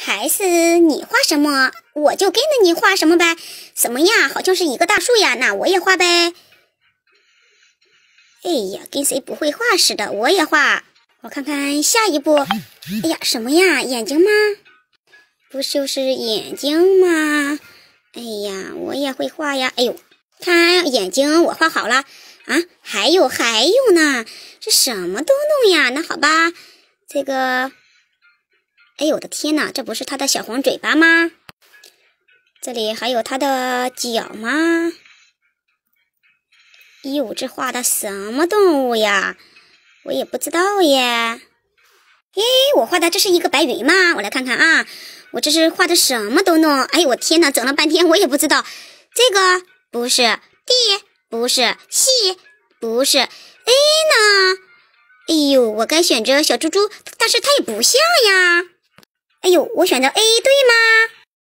还是你画什么，我就跟着你画什么呗。什么呀？好像是一个大树呀，那我也画呗。哎呀，跟谁不会画似的，我也画。我看看下一步。哎呀，什么呀？眼睛吗？不就是眼睛吗？哎呀，我也会画呀。哎呦，看眼睛我画好了啊！还有呢，这什么都弄呀？那好吧，这个，哎呦我的天哪，这不是它的小黄嘴巴吗？这里还有它的脚吗？哟，这画的什么动物呀？我也不知道耶。诶，我画的这是一个白云吗？我来看看啊，我这是画的什么都弄。哎呦我天哪，整了半天我也不知道。这个不是 D， 不是 C， 不是 A 呢？哎呦，我该选择小猪猪，但是它也不像呀。哎呦，我选择 A 对吗？